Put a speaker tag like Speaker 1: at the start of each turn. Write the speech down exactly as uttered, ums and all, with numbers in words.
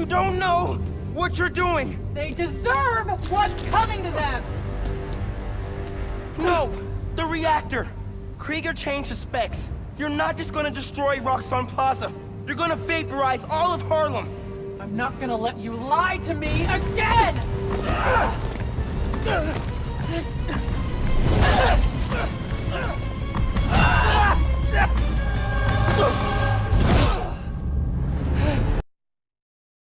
Speaker 1: don't know what you're doing!
Speaker 2: They deserve what's coming to them!
Speaker 1: No! The reactor! Krieger changed the specs. You're not just gonna destroy Roxxon Plaza. You're gonna vaporize all of Harlem!
Speaker 2: I'm not gonna let you lie to me again!